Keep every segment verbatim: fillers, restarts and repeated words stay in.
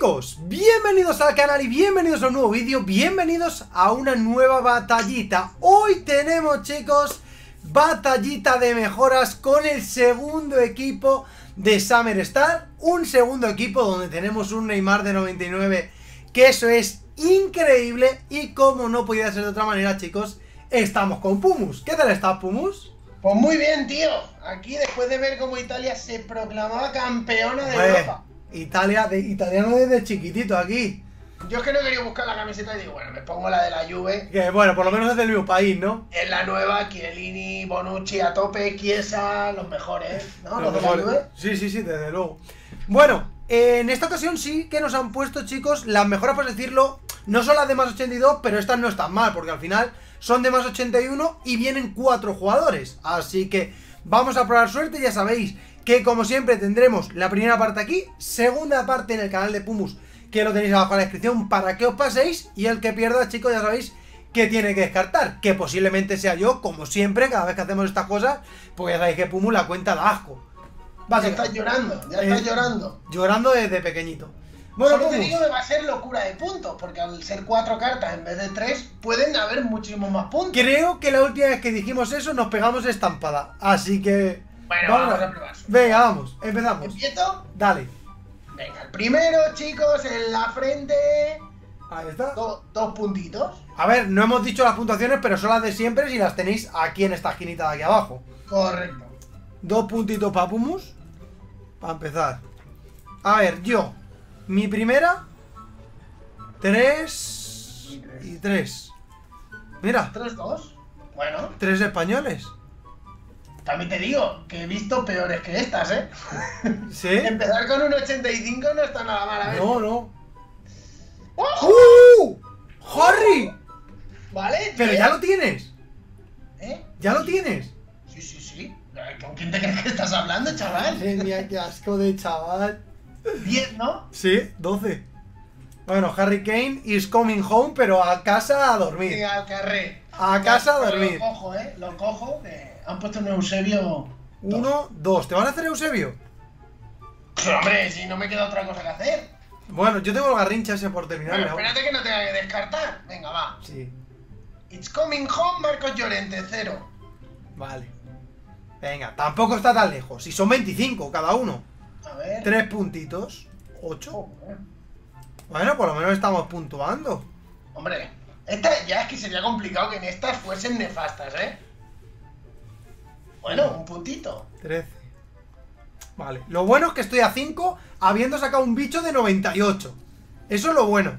chicos, bienvenidos al canal y bienvenidos a un nuevo vídeo, bienvenidos a una nueva batallita. Hoy tenemos, chicos, batallita de mejoras con el segundo equipo de Summer Star. Un segundo equipo donde tenemos un Neymar de noventa y nueve, que eso es increíble. Y como no podía ser de otra manera, chicos, estamos con Pumus. ¿Qué tal estás, Pumus? Pues muy bien, tío. Aquí después de ver cómo Italia se proclamaba campeona de Pues, Europa. Italia, de italiano desde chiquitito aquí. Yo es que no quería buscar la camiseta y digo, bueno, me pongo la de la Juve. Que bueno, por lo menos es del mismo país, ¿no? Es la nueva, Chiellini, Bonucci a tope, Chiesa, los mejores, ¿no? Los, Los de la mejores. Juve. Sí, sí, sí, desde luego. Bueno, eh, en esta ocasión sí que nos han puesto, chicos, las mejoras, por decirlo. No son las de más ochenta y dos, pero estas no están mal, porque al final son de más ochenta y uno y vienen cuatro jugadores. Así que vamos a probar suerte. Ya sabéis que, como siempre, tendremos la primera parte aquí, segunda parte en el canal de Pumus, que lo tenéis abajo en la descripción para que os paséis. Y el que pierda, chicos, ya sabéis que tiene que descartar, que posiblemente sea yo, como siempre, cada vez que hacemos estas cosas, pues ya sabéis que Pumus la cuenta da asco. Ya estás llorando, ya estás Eh, llorando. Llorando desde pequeñito. Bueno, Solo te Pumus, digo que va a ser locura de puntos, porque al ser cuatro cartas en vez de tres, pueden haber muchísimos más puntos. creo que la última vez que dijimos eso nos pegamos estampada. Así que... Bueno, vamos, vamos a probar. Venga, vamos, empezamos. ¿Empiezo? Dale. Venga, el primero, chicos, en la frente. Ahí está. Do- dos puntitos. A ver, no hemos dicho las puntuaciones, pero son las de siempre si las tenéis aquí en esta esquinita de aquí abajo. Correcto. Dos puntitos para Pumus. Para empezar. A ver, yo. Mi primera. Tres. Y tres. Y tres. Mira, tres dos. Bueno, tres españoles. también te digo que he visto peores que estas, ¿eh? ¿Sí? Empezar con un ochenta y cinco no está nada mal, a ver. No, no. ¡Oh! ¡Uh! ¡Harry! ¿Vale? Pero tío. ya lo tienes. ¿Eh? Ya lo tienes. Sí, sí, sí. ¿Con quién te crees que estás hablando, chaval? Madre mía, qué asco de chaval. diez, ¿no? Sí, doce. Bueno, Harry Kane is coming home, pero a casa a dormir. Venga, al carré. A casa a Pero dormir. Lo cojo, ¿eh? Lo cojo, que han puesto un Eusebio. Uno, dos. ¿Te van a hacer Eusebio? Pero, hombre, si no me queda otra cosa que hacer. Bueno, yo tengo el garrincha ese por terminar. Bueno, ¿no? espérate que no tenga que descartar. Venga, va. Sí, It's coming home, Marcos Llorente, cero. vale. Venga, tampoco está tan lejos. Si son veinticinco cada uno. A ver. Tres puntitos. Ocho. Joder. Bueno, por lo menos estamos puntuando. Hombre, esta ya es que sería complicado que en estas fuesen nefastas, ¿eh? Bueno, un puntito. Trece. Vale. Lo bueno es que estoy a cinco habiendo sacado un bicho de noventa y ocho. Eso es lo bueno.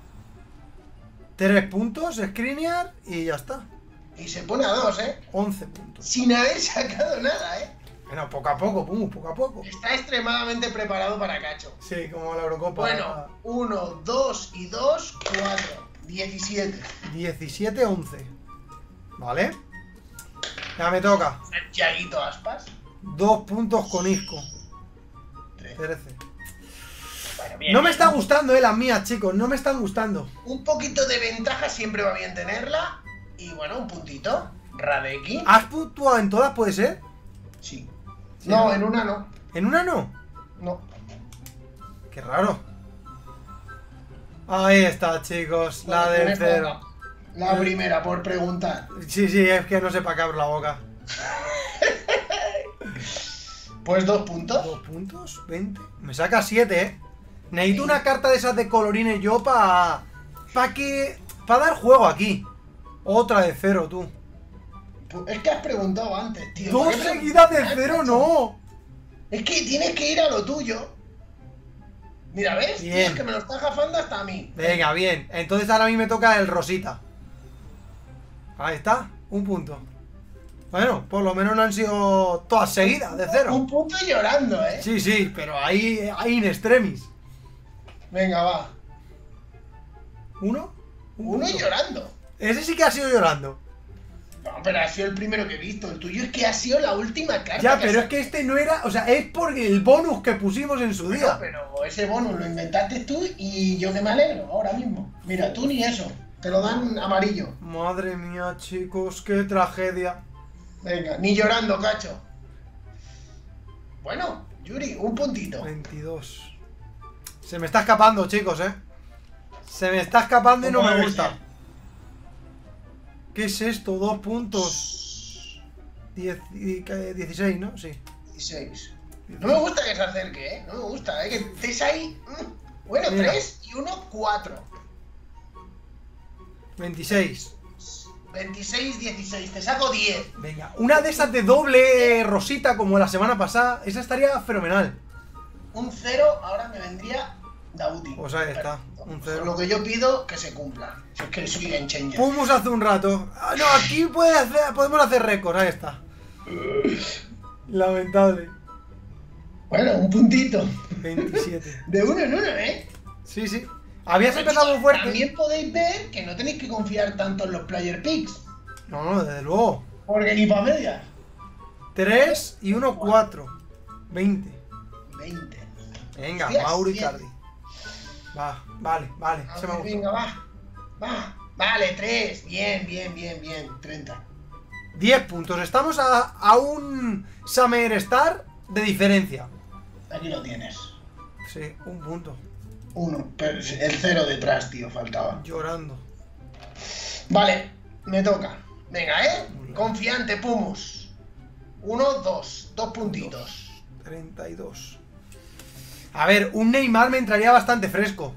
Tres puntos, Skriniar y ya está. Y se pone a dos, ¿eh? once puntos. Sin haber sacado nada, ¿eh? Bueno, poco a poco, pum, poco a poco. Está extremadamente preparado para Cacho. Sí, como la Eurocopa. Bueno, uno, dos y dos, cuatro. diecisiete. diecisiete once. Vale. Ya me toca. Santiaguito Aspas. Dos puntos con Isco. Trece. trece. Bueno, bien, No me bien. están gustando, eh, las mías, chicos. No me están gustando. Un poquito de ventaja siempre va bien tenerla. Y bueno, un puntito. Radeki. ¿Has puntuado en todas, puede ser? Sí. Sí, No, ¿no? en una no. ¿En una no? No. Qué raro. Ahí está, chicos. La Bueno, del tienes cero. poca. La primera, por preguntar. Sí, sí, es que no sé para qué abro la boca. Pues dos puntos. ¿Dos puntos? ¿veinte? Me saca siete, eh. Necesito una carta de esas de colorines yo para... Para que... Para dar juego aquí. Otra de cero, tú. Pues es que has preguntado antes, tío. Dos ¿Por qué seguidas de preguntas, cero, macho? no. Es que tienes que ir a lo tuyo. Mira, ¿ves? Tío, Bien. es que me lo está jafando hasta a mí. Venga, bien. Entonces ahora a mí me toca el rosita. Ahí está. Un punto. Bueno, por lo menos no han sido todas seguidas de cero. Un punto y llorando, ¿eh? Sí, sí, pero ahí, ahí in extremis. Venga, va. ¿Uno? Un Uno y punto. llorando. Ese sí que ha sido llorando. No, pero ha sido el primero que he visto. El tuyo es que ha sido la última carta. Ya, que pero has- es que este no era... O sea, es por el bonus que pusimos en su Bueno, día. pero ese bonus lo inventaste tú y yo que me alegro ahora mismo. Mira, tú ni eso. Te lo dan amarillo. Madre mía, chicos, qué tragedia. Venga, ni llorando, cacho. Bueno, Yuri, un puntito. veintidós. Se me está escapando, chicos, eh. Se me está escapando y no me gusta. ¿Qué es esto? Dos puntos. Diez, dieciséis, ¿no? Sí. dieciséis. No me gusta que se acerque, ¿eh? No me gusta, ¿eh? Que estés ahí. Bueno, Mira. tres y uno, cuatro. veintiséis. veintiséis, dieciséis. Te saco diez. Venga, una de esas de doble rosita como la semana pasada. Esa estaría fenomenal. Un cero, ahora me vendría Dauti. Pues ahí está, un cero. Lo que yo pido, que se cumpla. Si es que soy game changer. Pumus hace un rato. Ah, no, aquí puede hacer, podemos hacer récord. Ahí está. Lamentable. Bueno, un puntito. veintisiete. De uno en uno, ¿eh? Sí, sí. Habías empezado muy fuerte. También podéis ver que no tenéis que confiar tanto en los player picks. No, no, desde luego. Porque ni para medias. tres y uno, cuatro. veinte. veinte. Venga, Hostias, Mauro bien. Icardi. Va, vale, vale. A Se me ver, gusta. venga, va. Va. Vale, tres. Bien, bien, bien, bien. treinta. diez puntos. Estamos a, a un Summer Star de diferencia. Aquí lo tienes. Sí, un punto. Uno. Pero el cero detrás, tío, faltaba. Llorando. Vale, me toca. Venga, ¿eh? Confiante, Pumus. Uno, dos. Dos puntitos. treinta y dos. A ver, un Neymar me entraría bastante fresco.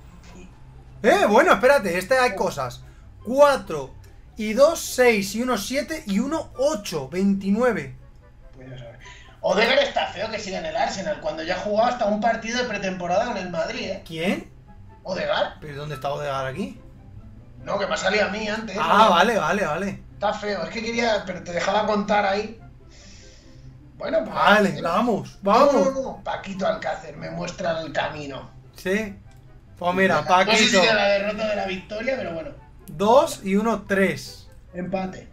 Eh, bueno, espérate, este hay cosas. cuatro y dos, seis y uno, siete y uno, ocho. veintinueve. Pues ya sabes. Odegaard está feo que siga en el Arsenal cuando ya ha jugado hasta un partido de pretemporada con el Madrid, ¿eh? ¿Quién? ¿Odegaard? ¿Pero dónde está Odegaard aquí? No, que me ha salido a mí antes. Ah, ¿no? vale, vale, vale. Está feo, es que quería, pero te dejaba contar ahí. Bueno, pues. Vale, vamos, vamos. No, no, no. Paquito Alcácer me muestra el camino. Sí. Pues mira, No sé si Paquito. de la derrota de la victoria, pero bueno. dos y uno, tres. Empate.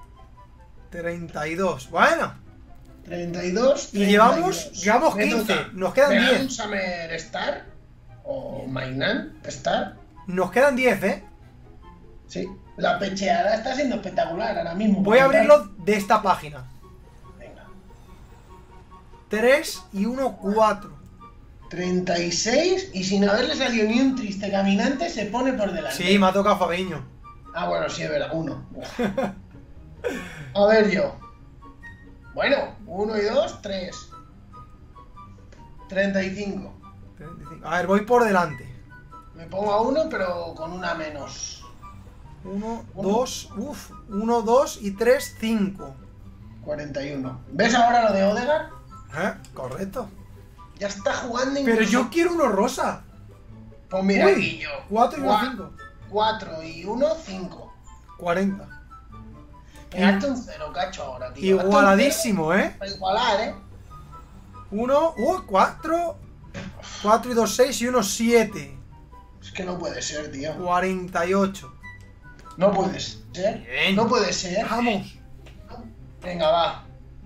treinta y dos. Bueno. treinta y dos. Y llevamos- llevamos Me quince, toca. nos quedan ¿Me dan diez. un Summer Star? ¿O Mainan Star? Nos quedan diez, ¿eh? Sí. La pecheada está siendo espectacular ahora mismo. Voy a abrirlo de esta página. Venga. tres y uno, cuatro. treinta y seis y sin haberle salido ni un triste caminante se pone por delante. Sí, me ha tocado Fabiño. Ah, bueno, sí, es verdad, uno. A ver yo. Bueno, uno y dos, tres. treinta y cinco. treinta y cinco. A ver, voy por delante. Me pongo a uno, pero con una menos. uno, dos, uff. uno, dos y tres, cinco. cuarenta y uno. ¿Ves ahora lo de Odegaard? ¿Eh? Correcto. Ya está jugando Pero incluso- yo quiero uno rosa. Pues mira Uy, aquí yo. cuatro y uno, Cua- cinco. cuatro y uno, cinco. cuarenta. Pegarte un cero, cacho, ahora, tío. Hazte un Igualadísimo, ¿eh? cero para igualar, ¿eh? uno, uh, cuatro. cuatro y dos, seis y uno, siete. Es que no puede ser, tío. cuarenta y ocho. No puede ser. Bien. No puede ser. Vamos. Venga, va.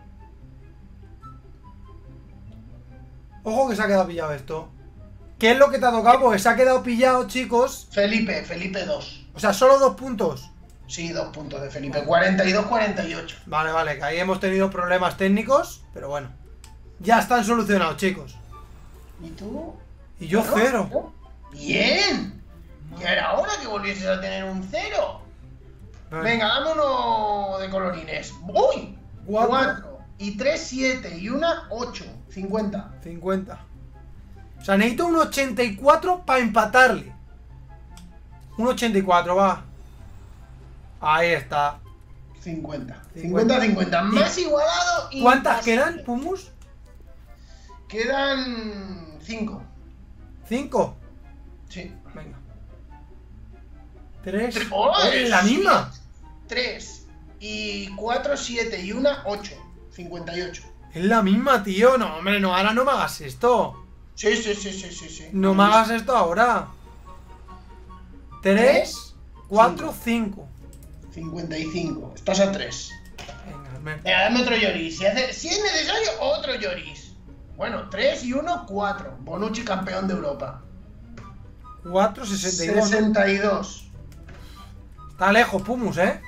Ojo que se ha quedado pillado esto. ¿Qué es lo que te ha tocado? Porque se ha quedado pillado, chicos. Felipe, Felipe dos. O sea, solo dos puntos. Sí, dos puntos de Felipe. cuarenta y dos, cuarenta y ocho. Vale, vale, que ahí hemos tenido problemas técnicos. Pero bueno. Ya están solucionados, chicos. ¿Y tú? Y yo ¿No? cero. ¿No? ¡Bien! Ya era hora que volvieses a tener un cero. Venga, dame uno de colorines. ¡Uy! Cuatro. cuatro. Y tres, siete. Y una, ocho. cincuenta. cincuenta. O sea, necesito un ochenta y cuatro para empatarle. Un ochenta y cuatro, va. Ahí está. cincuenta. cincuenta. cincuenta, cincuenta. Más igualado. ¿Cuántas imposible. quedan, Pumus? Quedan cinco. ¿Cinco? Sí. Venga. Tres. Tre- ¡Oh, ¡Eh, la misma! tres. Y cuatro, siete. Y una, ocho. cincuenta y ocho. Es la misma, tío. No, hombre, no, ahora no me hagas esto. Sí, sí, sí, sí, sí, sí. No me hagas esto ahora. Tres, cuatro, cinco. cincuenta y cinco. Estás a tres. Venga, me- Venga, dame otro Lloris. Si, hace- si es necesario, otro Lloris. Bueno, tres y uno, cuatro. Bonucci campeón de Europa. cuatro, sesenta y dos. ¿no? sesenta y dos. Está lejos, Pumus, ¿eh?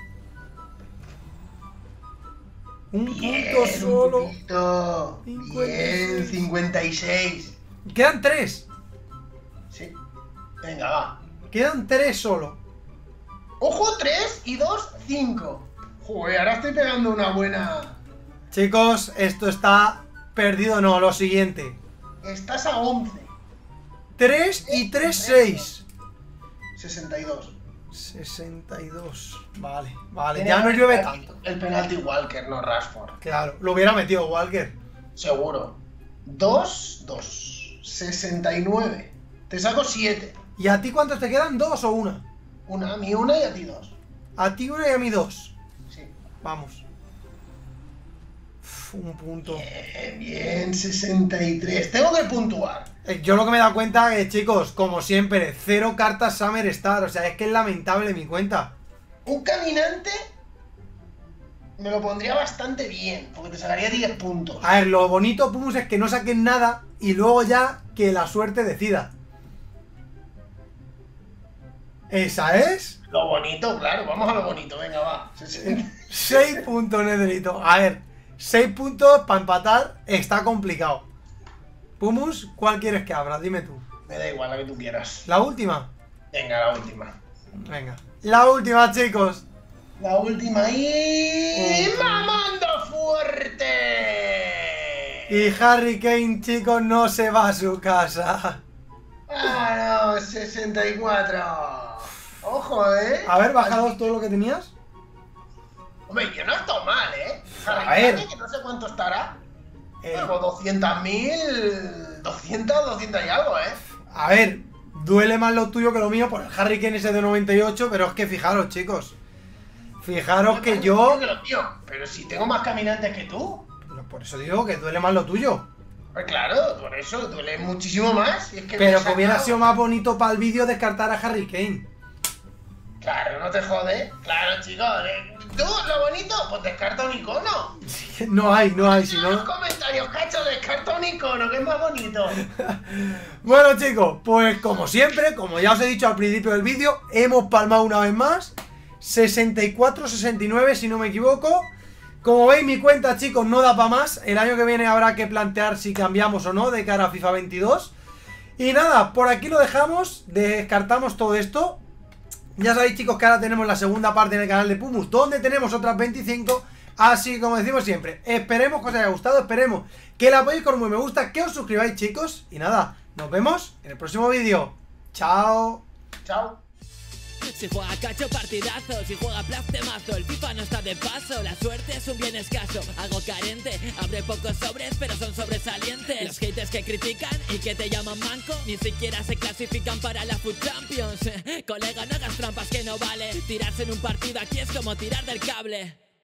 Un Bien, punto solo. un puntito. cincuenta y seis. Bien, cincuenta y seis. Quedan tres. Sí. Venga, va. Quedan tres solo. ¡Ojo! tres y dos, cinco. Joder, ahora estoy pegando una buena... Chicos, esto está perdido. No, lo siguiente. Estás a once. tres y tres, seis. sesenta y dos. sesenta y dos. Vale, vale. Ya no llueve tanto. El penalti Walker, no Rashford. Claro, lo hubiera metido Walker. Seguro. dos, dos. sesenta y nueve. Te saco siete. ¿Y a ti cuántos te quedan? ¿Dos o una? Una, a mí una y a ti dos. A ti una y a mí dos. Sí. Vamos. Uf, un punto. Bien, bien, sesenta y tres. Tengo que puntuar. Eh, Yo lo que me he dado cuenta es, chicos, como siempre, cero cartas Summer Star. O sea, es que es lamentable mi cuenta. Un caminante me lo pondría bastante bien, porque te sacaría diez puntos. A ver, lo bonito, Pumus, es que no saquen nada y luego ya que la suerte decida. ¿Esa es? Lo bonito, claro, vamos a lo bonito, venga, va. seis puntos, Nedrito. A ver, seis puntos para empatar está complicado. Pumus, ¿cuál quieres que abra? Dime tú. Me da igual, la que tú quieras. ¿La última? Venga, la última. Venga. La última, chicos. La última y... Uh. ¡Mamando fuerte! Y Harry Kane, chicos, no se va a su casa. Ah, no, sesenta y cuatro. Ojo, ¿eh? A ver, bajados todo lo que tenías. Hombre, yo no estoy mal, ¿eh? A ver. Que no sé cuánto estará. Eh, Algo doscientos mil... doscientos, doscientos y algo, ¿eh? A ver, duele más lo tuyo que lo mío por el Harry Kane ese de noventa y ocho, pero es que fijaros, chicos. Fijaros que yo... Que lo mío, pero si tengo más caminantes que tú. Por eso digo que duele más lo tuyo. Pues claro, por eso duele muchísimo más. Y es que Pero me que hubiera sacado... sido más bonito para el vídeo descartar a Harry Kane. Claro, no te jode. Claro, chicos. ¿eh? Tú, lo bonito, pues descarta un icono. No hay, no hay, si En no... los comentarios, cacho, descarta un icono, que es más bonito. Bueno, chicos, pues como siempre, como ya os he dicho al principio del vídeo, hemos palmado una vez más. sesenta y cuatro sesenta y nueve, si no me equivoco. Como veis, mi cuenta, chicos, no da para más. El año que viene habrá que plantear si cambiamos o no de cara a FIFA veintidós. Y nada, por aquí lo dejamos. Descartamos todo esto. Ya sabéis, chicos, que ahora tenemos la segunda parte en el canal de Pumus, donde tenemos otras veinticinco. Así que, como decimos siempre, esperemos que os haya gustado. Esperemos que la apoyéis con un buen me gusta, que os suscribáis, chicos. Y nada, nos vemos en el próximo vídeo. Chao. Chao. Si juega cacho partidazo, si juega plastemazo, el FIFA no está de paso, la suerte es un bien escaso, algo carente, abre pocos sobres pero son sobresalientes. Los haters que critican y que te llaman manco, ni siquiera se clasifican para la Food Champions. Colega, no hagas trampas que no vale, tirarse en un partido aquí es como tirar del cable.